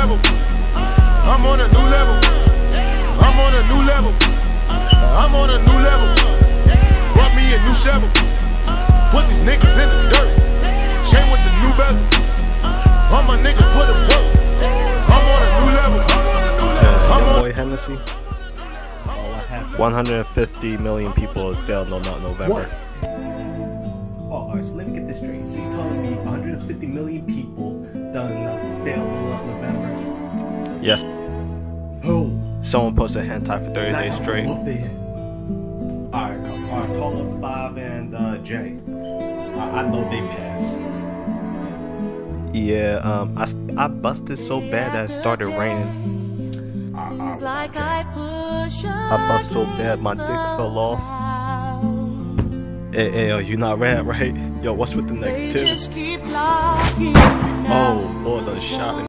level. I'm on a new level. I'm on a new level. I'm on a new level. Brought me a new shovel. Put these niggas in the dirt. Chain with the new bezel. All my niggas put them work. I'm on a new level. Your boy Hennessy. 150 million people failed No Nut November. What? Oh, alright, so let me get this straight. So you're telling me 150 million people done failed No Nut November? Yes. Who? Someone posted hentai for 30 days straight. Alright, Caller 5 and Jay. I know they passed. Yeah, I busted so bad that it started raining. I bust so bad my dick fell off. Hey, yo, you not rad, right? Yo, what's with the negativity? Oh, boy, the shot.